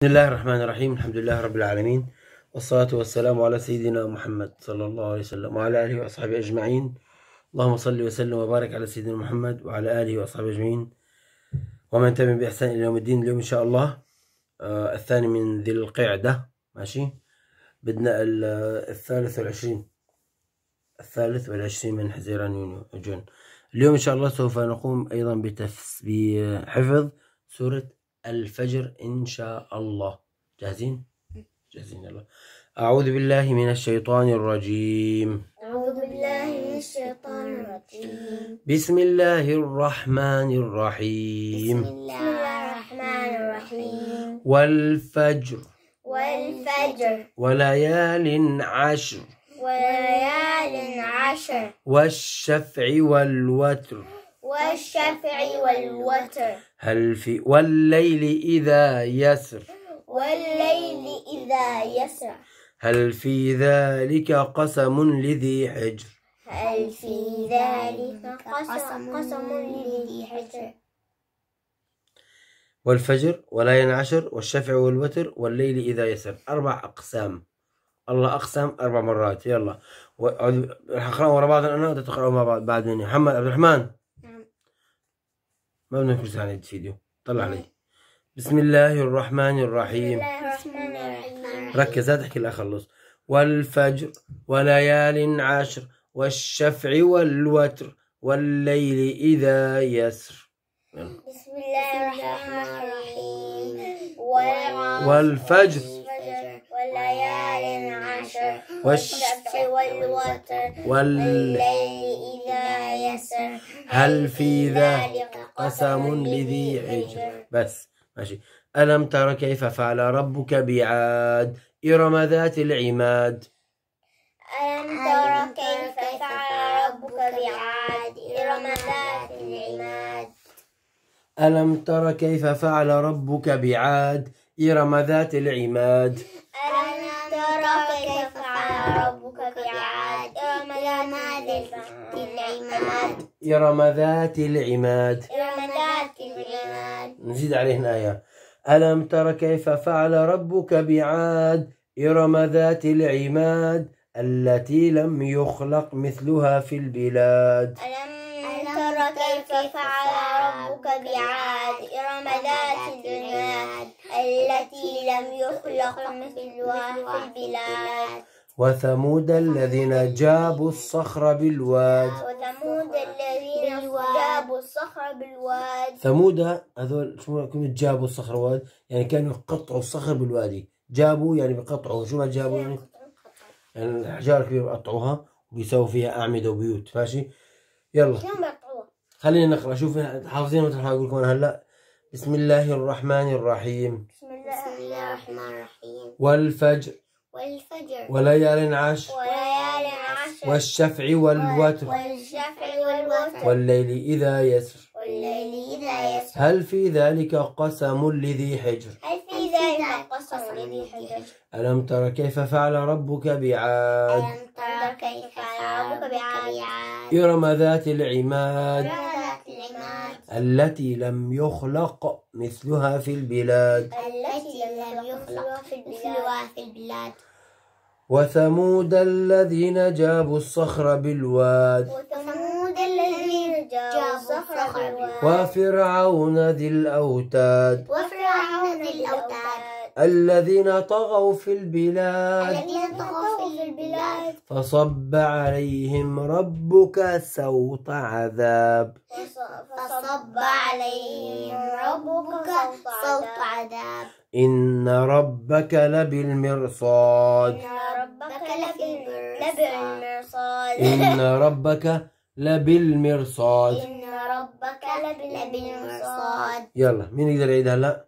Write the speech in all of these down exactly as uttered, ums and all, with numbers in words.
بسم الله الرحمن الرحيم. الحمد لله رب العالمين، والصلاة والسلام على سيدنا محمد صلى الله عليه وسلم وعلى آله وأصحابه أجمعين. اللهم صل وسلم وبارك على سيدنا محمد وعلى آله وأصحابه أجمعين ومن تبعهم بإحسان إلى يوم الدين. اليوم إن شاء الله آه الثاني من ذي القعدة، ماشي، بدنا الثالث والعشرين الثالث والعشرين من حزيران يونيو جون. اليوم إن شاء الله سوف نقوم أيضا بتفس بحفظ سورة الفجر إن شاء الله. جاهزين؟ جاهزين. يلا. أعوذ بالله من الشيطان الرجيم. أعوذ بالله من الشيطان الرجيم. بسم الله الرحمن الرحيم. بسم الله الرحمن الرحيم. والفجر والفجر وليال عشر وليال عشر والشفع والوتر والشفع والوتر هل في والليل إذا يسر والليل إذا يسر هل في ذلك قسم لذي حجر هل في ذلك قسم قسم لذي حجر. والفجر وليال عشر والشفع والوتر والليل إذا يسر. أربع أقسام. الله أقسم أربع مرات. يلا راح أقرأهم ورا بعض، أنا تقرأوا مع بعض بعد مني. محمد عبد الرحمن، ما بدنا نفرز على الفيديو، طلع علي. بسم الله الرحمن الرحيم. الرحمن الرحيم. ركز لا تحكي لا خلص. والفجر وليال عشر والشفع والوتر والليل إذا يسر. بسم الله الرحمن الرحيم. والفجر وليال عشر والشفع والوتر والليل إذا يسر هل في ذلك قسم لذي حجر. بس ماشي. ألم تر كيف فعل ربك بعاد إرم ذات العماد. ألم تر كيف فعل ربك بعاد إرم ذات العماد. ألم تر كيف فعل ربك بعاد إرم ذات العماد. ألم تر كيف فعل ربك بعاد إرم ذات العماد. إرم ذات العماد. إرم ذات العماد. نزيد عليه آية. ألم تر كيف فعل ربك بعاد إرم ذات العماد التي لم يخلق مثلها في البلاد. ألم تر كيف فعل ربك بعاد إرم ذات العماد التي لم يخلق مثلها في البلاد. وثمود الذين جابوا الصخر بالواد. وثمود الذين جابوا الصخر بالواد. ثمود هذول شو كلمة جابوا الصخر بالواد؟ يعني كانوا يقطعوا الصخر بالوادي. جابوا يعني بيقطعوا. شو ما جابوا يعني؟ يعني الأحجار كبيرة بيقطعوها وبيسووا فيها أعمدة وبيوت. ماشي. يلا خلينا نقرأ. شوف حافظين مثل ما أقول لكم هلا. بسم الله الرحمن الرحيم. بسم الله الرحمن الرحيم. والفجر والفجر وليال عشر وليال عشر والشفع والوتر والشفع والوتر والليل إذا يسر والليل إذا يسر هل في ذلك قسم لذي حجر. هل في ذلك قسم لذي حجر. ألم تر كيف فعل ربك بعاد ألم تر كيف فعل ربك بعاد إرم ذات العماد ذات العماد التي لم يخلق مثلها في البلاد. التي لم يخلق مثلها في البلاد. وثمود الذين جابوا الصخر بالواد. وثمود الذين جابوا الصخر بالواد. وفرعون ذي الأوتاد وفرعون ذي الأوتاد الذين طغوا في البلاد. الذين طغوا في البلاد. فصب عليهم ربك سوط عذاب. فصب عليهم ربك صوت عذاب. إن ربك لبالمرصاد. إن ربك لبالمرصاد. إن ربك لبالمرصاد. إن ربك لبالمرصاد. يلا مين يقدر يعيد هلا؟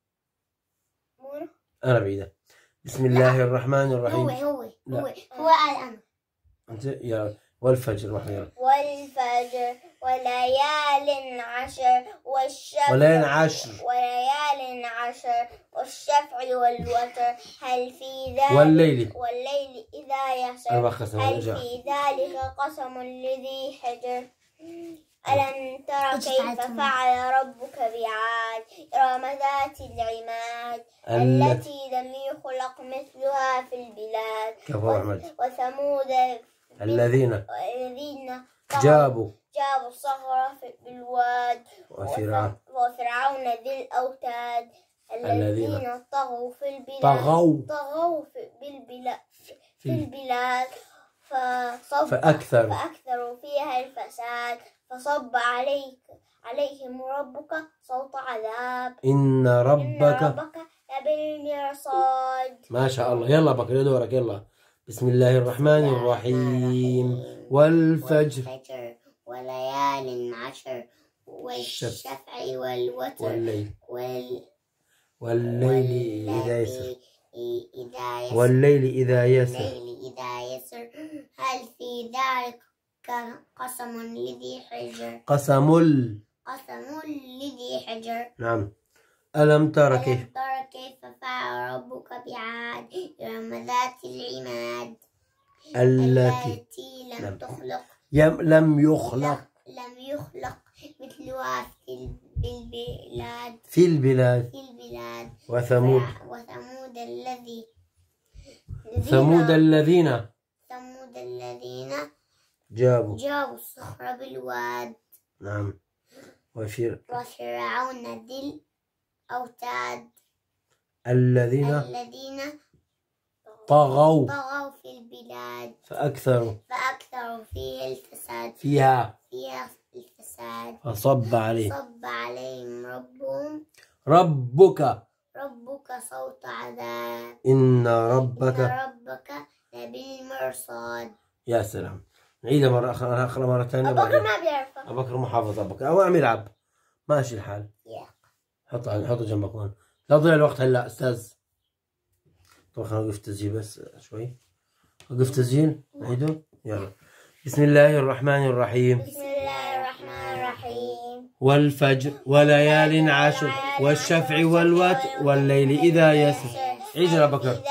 أنا بعيدها. بسم الله الرحمن الرحيم. هو هو لا. هو هو الآن. أنت يلا. والفجر واحد. والفجر وليال عشر والشفع وليال عشر وليال عشر والشفع والوتر هل في ذلك والليل والليل إذا يسر أربع قسم. هل في ذلك قسم لذي حجر. ألم تر كيف فعل ربك بعاد إرم ذات العماد التي لم يخلق مثلها في البلاد وثمود الذين الذين جابوا جابوا الصخر بالواد وفرعون ذي الأوتاد الذين طغوا في البلاد طغوا طغوا في بالبلاد في البلاد فأكثروا فأكثروا فيها الفساد فصب عليك عليهم ربك صوت عذاب إن ربك, إن ربك لبالمرصاد. ما شاء الله. يلا بكر دورك يلا. بسم الله الرحمن الرحيم. والفجر وليال عشر والشفع والوتر والليل وال... والليل إذا يسر إذا يسر والليل إذا يسر والليل إذا يسر هل في ذلك قسم لذي حجر قسم ال قسم لذي حجر. نعم. ألم تر كيف ألم تر كيف فعل ربك بعاد إرم ذات العماد التي لم تخلق يم لم يخلق لم يخلق مثلها في البلاد في البلاد في البلاد وثمود وثمود الذي ثمود الذين ثمود الذين جابوا جابوا الصخر بالواد. نعم. وفر وفرعون ذي الأوتاد الذين الذين طغوا طغوا في البلاد فأكثروا فأكثروا فيها الفساد فيها فيها الفساد فصب عليهم صب عليهم ربهم ربك ربك صوت عذاب إن ربك إن ربك لبالمرصاد. يا سلام. نعيدها مرة أخرى أخرى مرة ثانية. أبو بكر ما بيعرفها. أبو بكر محافظ. أبو بكر أو عم يلعب ماشي الحال. حط حطه جنبك هون لا تضيع الوقت هلا أستاذ. طبعا خلينا نوقف تسجيل بس شوي. وقف تسجيل نعيده. يلا. بسم الله الرحمن الرحيم. بسم الله الرحمن الرحيم. والفجر وليال عشر والشفع والوتر والليل إذا يسر. عيد يا أبو بكر.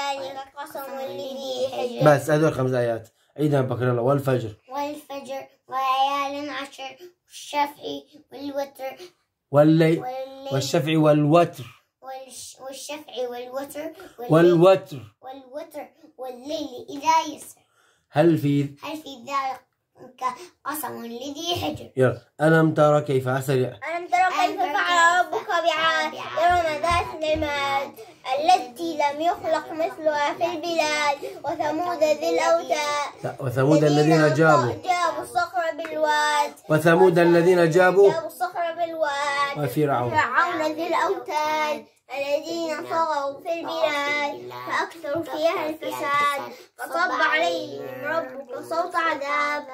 بس هذول خمس آيات. عيد يا أبو بكر يلا. والفجر والفجر وليال عشر والشفع والوتر والليل والشفع والوتر والشفع والوتر والوتر والوتر والليل إذا يسر هل في هل في ذلك قسم لذي حجر. يلا. ألم ترى كيف أسرع ألم ترى كيف فعل ربك بعاد إرم ذات العماد التي لم يخلق مثلها في البلاد وثمود ذي الأوتاد وثمود الذين جابوا جابوا الصخر بالواد وثمود الذين جابوا جابوا الصخر بالواد وفرعون فرعون ذي الأوتاد الذين طغوا في البلاد فأكثروا فيها الفساد فصب عليهم ربك صوت عذاب.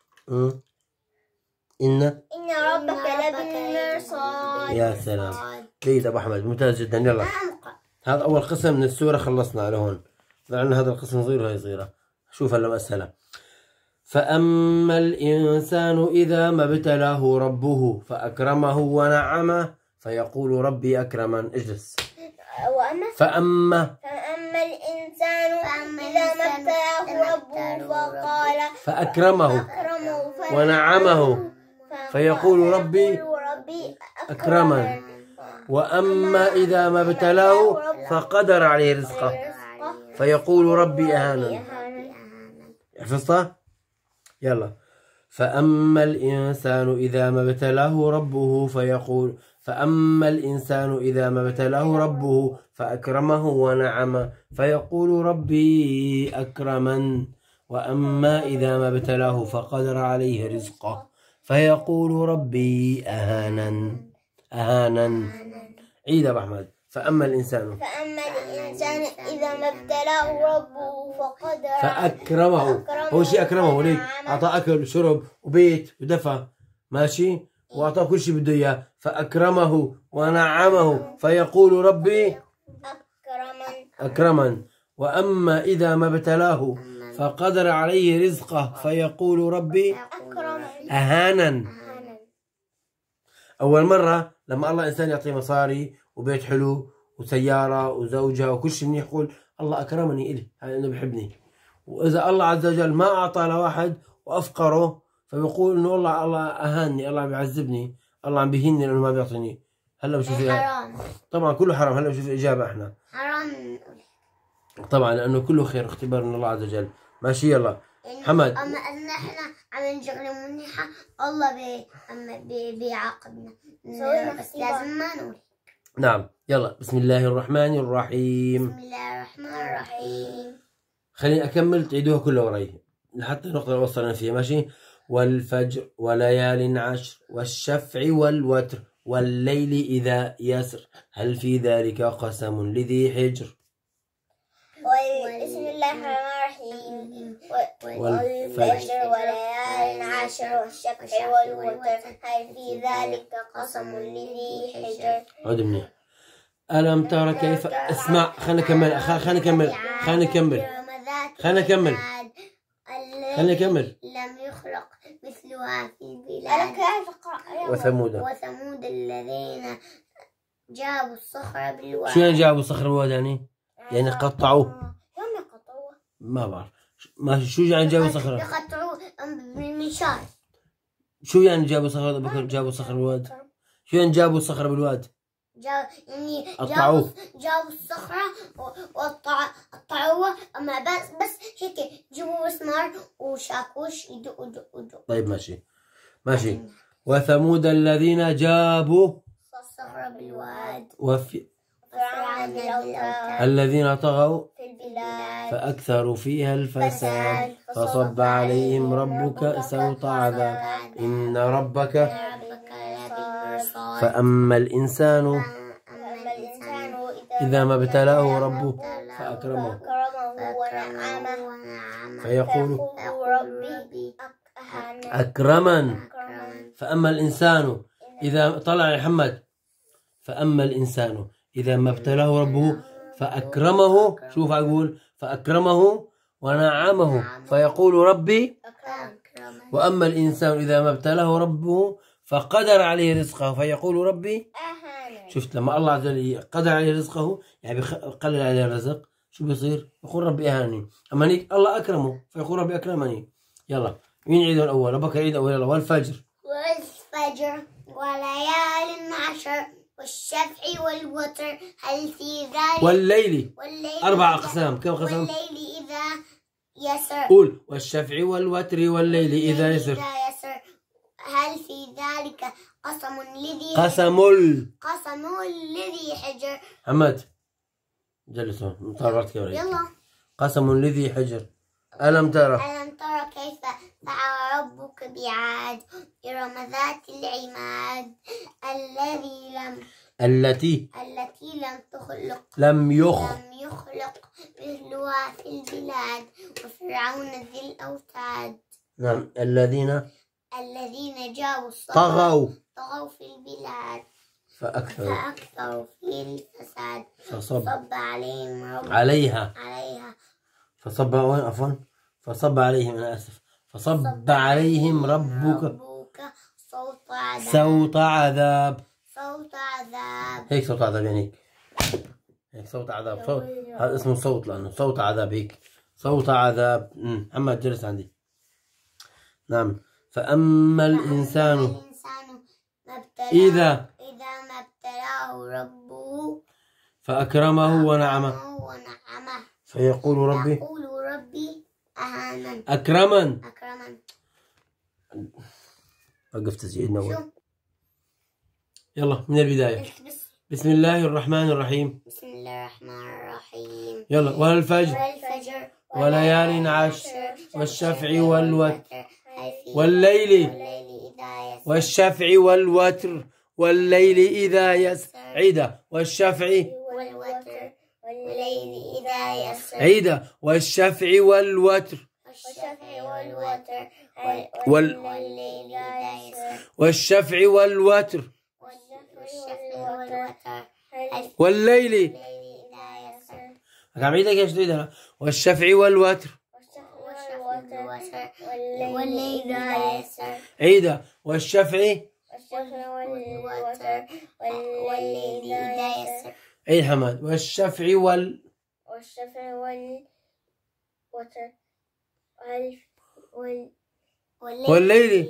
إن إن ربك لبالمرصاد. يا سلام. جيد أبو أحمد ممتاز جدا. يلا هذا أول قسم من السورة خلصنا على هون. لأن هذا القسم صغير وهي صغيرة. شوف هلا مسألة. فأما الإنسان إذا ما ابتلاه ربه فأكرمه ونعمه فيقول ربي أكرمن. اجلس. وأما فأما فأما الإنسان إذا ما ابتلاه ربه فقال فأكرمه ونعمه فيقول ربي أكرمن. وأما إذا ما ابتلاه فقدر عليه رزقه فيقول ربي أهانن. حفظتها؟ يلا. فأما الإنسان إذا ما ابتلاه ربه فيقول فأما الإنسان إذا ما ابتلاه ربه فأكرمه ونعمه فيقول ربي أكرمن. وأما إذا ما ابتلاه فقدر عليه رزقه فيقول ربي أهانن. أهانن. عيد أبو أحمد. فأما الإنسان فأما الإنسان إذا ما ابتلاه ربه فقدر فأكرمه. هو شيء أكرمه ليك أعطاه أكل وشرب وبيت ودفى ماشي وأعطاه كل شيء بده إياه فأكرمه ونعمه فيقول ربي أكرمن. أكرمن. وأما إذا ما ابتلاه فقدر عليه رزقه فيقول ربي أهانن. أول مرة لما الله إنسان يعطيه مصاري وبيت حلو وسيارة وزوجة وكل شيء منيح يقول الله أكرمني إلي هذا إنه بحبني. وإذا الله عز وجل ما أعطى لواحد وأفقره فبيقول إنه والله الله أهانني، الله بيعذبني، الله عم بيهني لأنه ما بيعطيني. هلا بشوف حرام. طبعا كله حرام. هلا بشوف الإجابة إحنا حرام طبعا لأنه كله خير اختبار من الله عز وجل. ماشي يلا محمد. أما أن إحنا عم نشغل منيحة الله بي أما بي بيعاقبنا، بس لازم ما نقول. نعم يلا بسم الله الرحمن الرحيم. بسم الله الرحمن الرحيم. خليني أكمل تعيدوها كلها وراي لحتى النقطة اللي وصلنا فيها. ماشي. والفجر وليال عشر والشفع والوتر والليل إذا يسر هل في ذلك قسم لذي حجر. بسم الله الرحمن الرحيم. والفجر وليال عشر والشفع والوتر هل في ذلك قسم لذي حجر. عود منيح. ألم ترى كيف اسمع خلينا نكمل خلينا نكمل خلينا نكمل خلينا نكمل خلينا نكمل. لم يخلق مثلها في البلاد. وثمود وثمود الذين جابوا الصخر بالواد. شو يعني جابوا الصخر بالواد يعني؟ يعني قطعوه. شلون قطعوه؟ ما بعرف. ما شو يعني جابوا صخرة؟ يقطعوه بالمنشار. شو يعني جابوا صخرة بكر جابوا صخر بالواد؟ شو يعني جابوا الصخرة بالواد؟ جاب يعني قطعوه. جابوا جابوا الصخرة وقطعوها، أما بس بس هيك جابوا مسمار وشاكوش يدقوا يدقوا يدقوا. طيب ماشي ماشي. وثمود الذين جابوا الصخرة بالواد. وفي وفرعون ذي الأوتاد الذين طغوا في البلاد فأكثروا فيها الفساد فصب عليهم ربك سوط عذاب إن ربك ربك لبالمرصاد. فأما الإنسان أما الإنسان إذا ما ابتلاه ربه فأكرمه فأكرمه ونعمه فيقول ربي أكرمن. فأما الإنسان إذا طلع يا محمد. فأما الإنسان إذا ما ابتلاه ربه فأكرمه. شوف أقول فأكرمه ونعمه فيقول ربي. وأما الإنسان إذا ما ابتلاه ربه فقدر عليه رزقه فيقول ربي. شفت لما الله عز وجل قدر عليه رزقه يعني قلل عليه الرزق شو بيصير؟ يقول ربي أهاني. أما نيك الله أكرمه فيقول ربي أكرمني. يلا مين يعيد الأول؟ أبو بكر يعيد الأول. يلا والفجر والفجر وليال عشر والشفع والوتر هل في ذلك. والليل, والليل أربع أقسام. كم قسم؟ والليل إذا يسر. قول والشفع والوتر والليل إذا يسر. يسر هل في ذلك قسم لذي قسم ال قسم لذي حجر. محمد جلسوا مطابقتك يا ولد. يلا. قسم لذي حجر. ألم ترى ألم ترى كيف فعل ربك بعاد إرم ذات العماد الذي لم التي التي لم تخلق لم يخ لم يخلق مثلها في البلاد وفرعون ذي الأوتاد. نعم الذين الذين جابوا الصخر طغوا طغوا في البلاد فأكثروا فأكثروا في الفساد فصب فصب عليهم ربك عليها عليها فصب وين عفوا فصب عليهم أنا آسف فصب عليهم ربك ربك صوت عذاب صوت عذاب. صوت عذاب. هيك صوت عذاب يعني هيك هيك صوت عذاب. صوت هذا اسمه صوت لأنه صوت عذاب هيك صوت عذاب. أمم محمد جلس عندي. نعم فأما الإنسان الإنسان ما ابتلاه إذا إذا ما ابتلاه ربه فأكرمه ونعمه ونعمه فيقول ربي يقول ربي أهانن أكرمن. أكرمن. وقف تسجيل أول. شو؟ يلا من البداية. بسم الله الرحمن الرحيم. بسم الله الرحمن الرحيم. يلا والفجر والفجر وليال عشر والشفع والوتر والليل والليل إذا يسر. والشفع والوتر والليل إذا يسر. عيدا والشفع والوتر والليل إذا يسر. عيدا والشفع والوتر والشفع والوتر وال والليل إذا يسر. والشفع والوتر والشفع والوتر والليل إذا يسر. عم عيدك ايش تعيدها؟ والشفع والوتر والليل إذا يسر. عيدا والشفع والوتر والليل إذا يسر. عيد حماد والشفع وال والشفع والوتر وال والليل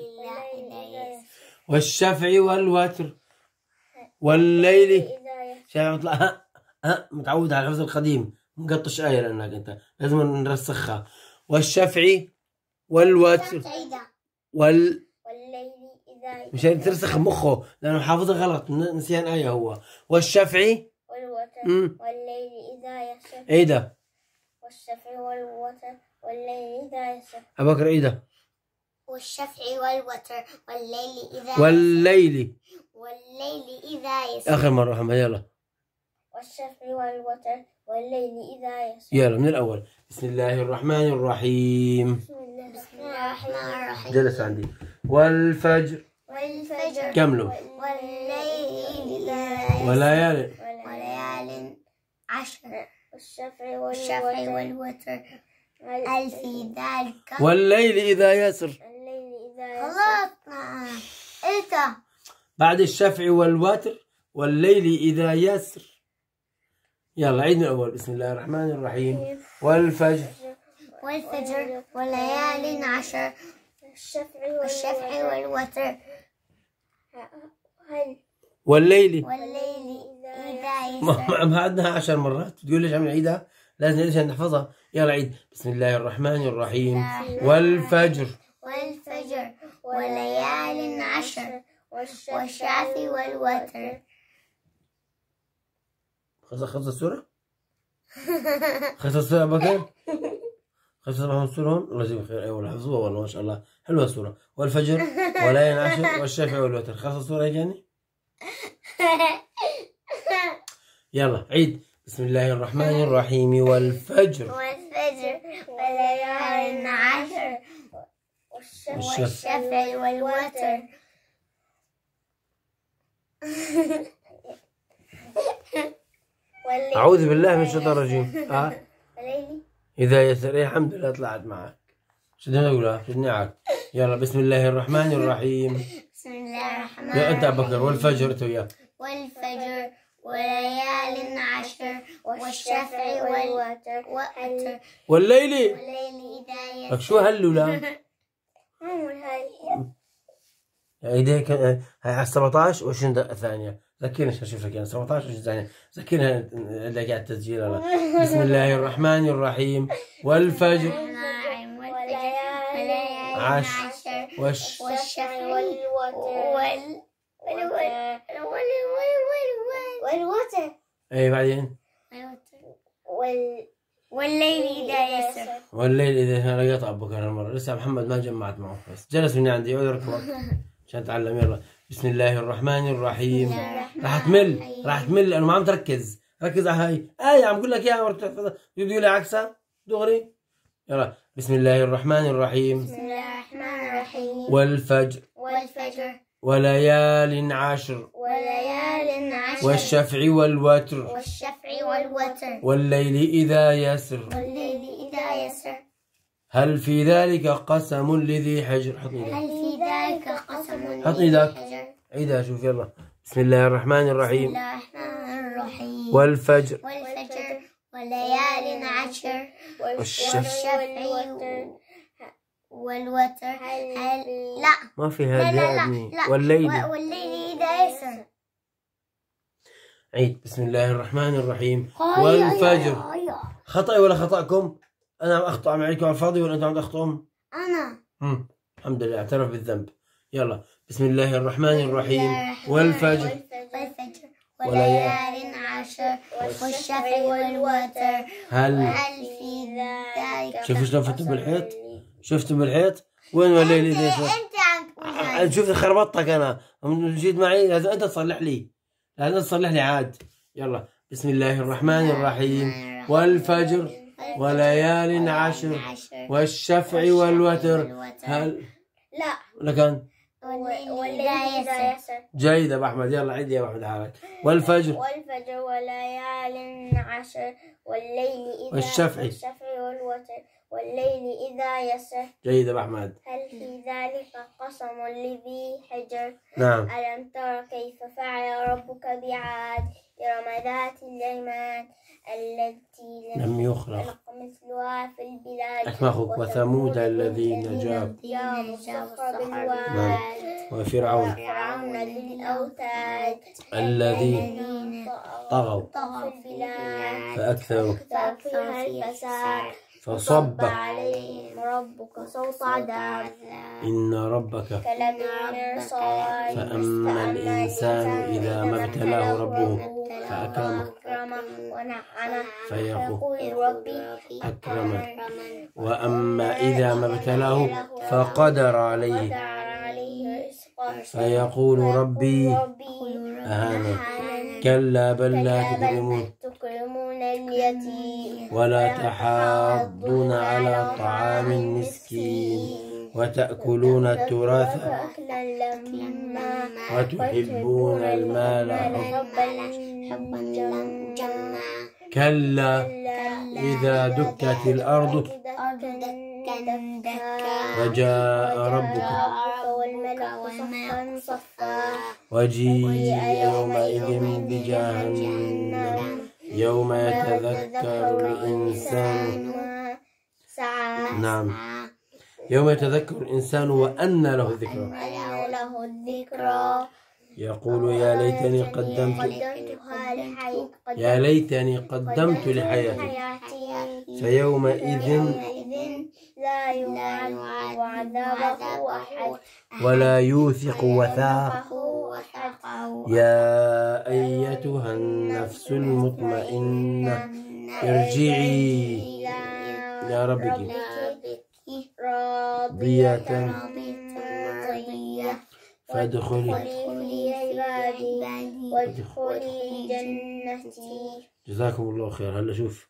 والشفع والوتر والليل. شايف اطلع ها ها متعود على الحفظ القديم، مقطش آية لأنك أنت لازم نرسخها. والشفع والوتر وال والليل إذا مشان ترسخ مخه لأنه حافظها غلط، نسيان آية هو. والشفع والوتر مم. والليل إذا يسر. إيه ده؟ والشفع والوتر والليل إذا يسر. أبو بكر إيه ده؟ والشفع والوتر والليل إذا والليل. والليل إذا يسر. آخر مرة محمد يلا. والشفع والوتر والليل إذا يسر. يلا من الأول. بسم الله الرحمن الرحيم. بسم الله الرحمن الرحيم. جلس عندي. والفجر. والفجر. كملوا. والليل إذا وليالي. وليال عشر. والشفع والشفع والوتر هل في ذلك. والليل إذا يسر. الليل إذا يسر. خلصنا. إنت. بعد الشفع والوتر والليل إذا يسر. يلا عيد من الأول. بسم الله الرحمن الرحيم. والفجر. والفجر وليال عشر. والشفع والوتر هل. والليل. والليل إذا يسر. ما عدناها عشر مرات تقول ليش عم نعيدها؟ لازم ليش نحفظها. يلا عيد. بسم الله الرحمن الرحيم. والفجر. والفجر وليال عشر. والشفع والوتر. خلص خلص السورة؟ خلص السورة أبو بكر؟ خلص محمد السورة هون؟ الله يجزيك خير. أيوة حفظوها والله ما شاء الله حلوة السورة. والفجر وليال عشر والشفع والوتر. خلص السورة هيك يعني؟ يلا عيد. بسم الله الرحمن الرحيم. والفجر. والفجر وليال عشر. والشفع والوتر أعوذ بالله من الشيطان الرجيم. آه. والليل إذا يسر. إيه الحمد لله طلعت معك. شو بدنا نقولها؟ شو بدنا نعك؟ يلا بسم الله الرحمن الرحيم. بسم الله الرحمن يا أنت أبو بكر. والفجر أنت وياه. والفجر وليال عشر. والشفع والوتر وتر. والليل. والليل إذا يسر. لك شو هاللولا؟ مو هاي. ايديك هاي على سبعطعش وعشرين دقيقة ثانية. ذكرني عشان اشوف لك يعني سبعطعش وعشرين ثانية. ذكرني عندك على التسجيل انا. بسم الله الرحمن الرحيم. والفجر وليال عشر. وش والشفع والوتر والوتر. اي بعدين. وال والليل إذا يسر. والليل اذا انا قطع ابوك هالمرة لسه محمد ما جمعت معه بس جلس من عندي يقعد يركض عشان تعلم. يلا بسم الله الرحمن الرحيم. راح تمل راح تمل لانه ما عم تركز. ركز على هاي آية عم بقول لك اياها مرة تحفظها تقول لي عكسها دغري. يلا بسم الله الرحمن الرحيم. بسم الله الرحمن الرحيم. والفجر. والفجر وليال عشر. وليال عشر. والشفع والوتر. والشفع والوتر والليل إذا يسر. والليل إذا يسر. هل في ذلك قسم لذي حجر. حطني ذاك. هل في ذلك قسم حطني ذاك. حجر. عيدها شوف يلا. بسم الله الرحمن بسم الرحيم. الله الرحمن الرحيم. والفجر. والفجر وليال عشر. والشفع والوتر والوتر هل لا ما في لا هذا لا يا لا, ابني. لا. والليل. والليل إذا يسر. عيد. بسم الله الرحمن الرحيم. والفجر. خطأي ولا خطأكم؟ أنا عم أخطأ عليكم على الفاضي ولا أنتم عم تخطئون؟ أنا هم. الحمد لله اعترف بالذنب. يلا بسم الله الرحمن الرحيم. والفجر. والفجر وليال عشر. والشفع والوتر هل هل في ذلك. شوفوا شلون فتوا بالحيط؟ شفتوا بالحيط؟ وين والليل إذا يسر؟ أنت عم تقول هاي. شوف خربطتك أنا جيت معي لازم أنت تصلح لي لازم تصلح لي عاد. يلا بسم الله الرحمن الرحيم. والفجر وليال عشر. والشفع والوتر هل لا لكن والليل إذا يسر. جيد أبو أحمد. يلا عيد يا أبو أحمد حالك. والفجر. والفجر وليال عشر. والليل إذا والشفع. والشفع والوتر والليل إذا يسر. جيد أبو أحمد. هل في ذلك قسم لذي حجر. نعم. ألم تر كيف فعل ربك بعاد إرم ذات العماد التي لم يخلق مثلها في البلاد. أسمعك وثمود الذين جابوا الصخر بالواد. نعم. وفرعون فرعون ذي الأوتاد الذين طغوا في البلاد فأكثروا فيها الفساد فصب عليهم ربك صوت عذاب إن ربك كالمرصاد. فأما الإنسان إذا ما ابتلاه ربه فأكرمه ونعمه فيقول ربي أكرمن وأما إذا ما ابتلاه فقدر عليه فيقول ربي أهانن كلا بل لا تكرمون اليتيم ولا تحاضون على طعام المسكين وتأكلون التراث أكلا لما وتحبون المال حبا جما كلا إذا دكت الأرض وجاء ربك والملك صفا وجيء يومئذ بجهنم يوم يتذكر الإنسان نعم يوم يتذكر الإنسان وأنى له الذكرى له الذكرى يقول يا ليتني قدمت يا ليتني قدمت لحياتي فيومئذ لا يعذب عذابه أحد ولا يوثق وثاقه يا أيتها النفس المطمئنة ارجعي يا ربك راضية فادخلي عبادي وادخلي جنتي. جزاكم الله خير. هلا شوف